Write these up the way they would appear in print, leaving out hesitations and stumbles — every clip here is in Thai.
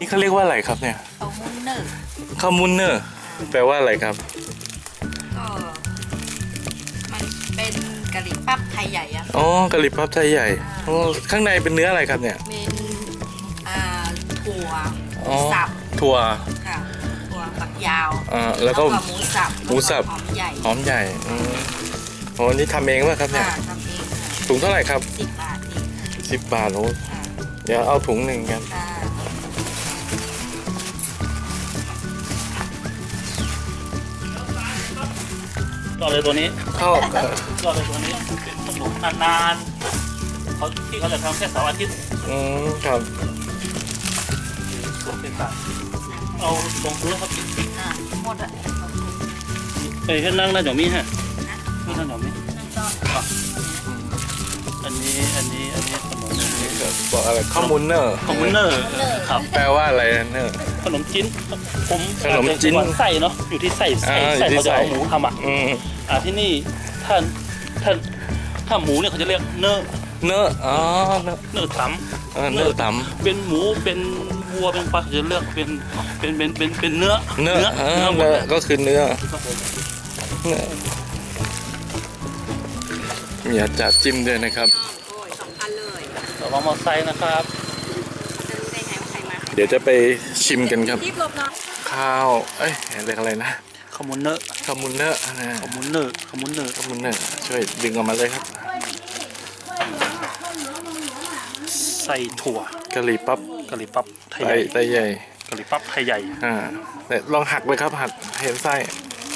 นี่เขาเรียกว่าอะไรครับเนี่ยข้าวมุนเนอร์ข้าวมุนเนอร์แปลว่าอะไรครับก็มันเป็นกะหรี่ปั๊บไทยใหญ่อะอ๋อกะหรี่ปั๊บไทยใหญ่โอ้ข้างในเป็นเนื้ออะไรครับเนี่ยเป็นถั่วสับถั่วค่ะถั่วฝักยาวแล้วก็หมูสับหอมใหญ่หอมใหญ่โอ้นี่ทำเองป่ะครับเนี่ยทำเองถุงเท่าไหร่ครับ 10 บาท 10 บาทโอ้เดี๋ยวเอาถุงหนึ่งกันรอเลยตัวนี้เข้ารอเลยตัวนี้เป็นขนมนานๆเขาจะทำแค่เสาร์อาทิตย์ครับเป็นแบบเอาลงพื้นครับหมดอ่ะขึ้นนั่งได้เดี๋ยวมีฮะขึ้นนั่งเดี๋ยวมีอันนี้ขนมบอกอะไรข้าวมุนเนอร์ครับแปลว่าอะไรเนอร์ขนมจิ้นขนมจิ้นใส่เนาะอยู่ที่ใส่เขาจะเอาหมูทำที่นี่ถ้าหมูเนี่ยเขาจะเรียกเนื้อเนื้อตำเนื้อตำเป็นหมูเป็นวัวเป็นปลาเขาจะเลือกเป็นเนื้อก็คือเนื้อมีอาจารย์จิ้มด้วยนะครับ 2,000เลยระวังมอไซค์นะครับเดี๋ยวจะไปชิมกันครับข้าวเรียกอะไรนะข้าวมุนเนอร์ช่วยดึงออกมาเลยครับใส่ถั่วกะหรี่ปั๊บไทยใหญ่กะหรี่ปั๊บไทยใหญ่ลองหักเลยครับหักเห็นไส้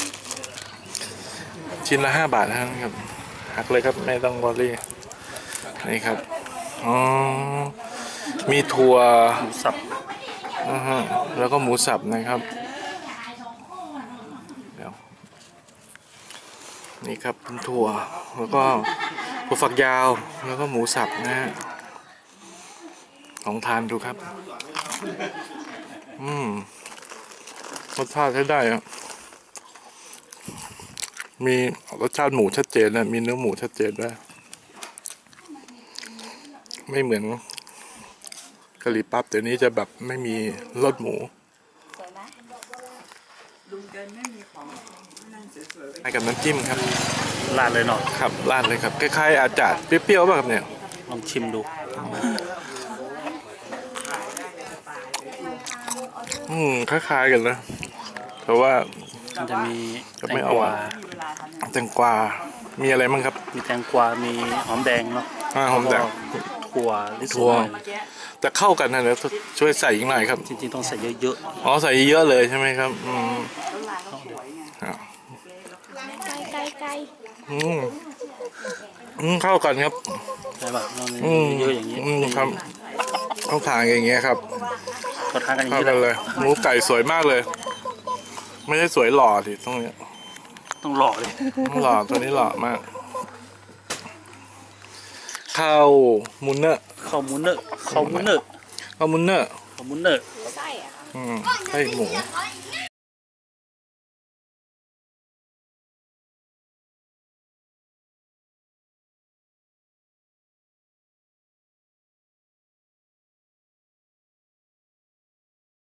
ชิ้นละ5 บาทนะครับหักเลยครับไม่ต้องวอรี่นี่ครับมีถั่วหมูสับแล้วก็หมูสับนะครับนี่ครับเป็นถั่วแล้วก็ถั่วฝักยาวแล้วก็หมูสับนะฮะลองทานดูครับรสชาติใช้ได้ครับมีรสชาติหมูชัดเจนนะมีเนื้อหมูชัดเจนด้วยไม่เหมือนกะหรี่ปั๊บแต่นี้จะแบบไม่มีรสหมูให้กับน้ำจิ้มครับราดเลยเนาะครับราดเลยครับคล้ายๆอาจารย์เปรี้ยวๆป่ะครับเนี่ยลองชิมดูคล้ายๆกันนะเพราะว่าจะมีแตงกวามีอะไรบ้างครับมีแตงกวามีหอมแดงเนาะหอมแดงถั่วจะเข้ากันนะเดี๋ยวช่วยใส่อีกหน่อยครับจริงๆต้องใส่เยอะๆใส่เยอะเลยใช่ไหมครับเข้ากันครับใช่ป่ะเยอะอย่างนี้ครับต้องทานอย่างเงี้ยครับเขาทานกันอย่างนี้เลยหมูไก่สวยมากเลยไม่ใช่สวยหล่อสิต้องหล่อเลยหล่อตัวนี้หล่อมากข้าวมุนเนอร์ไส้หมู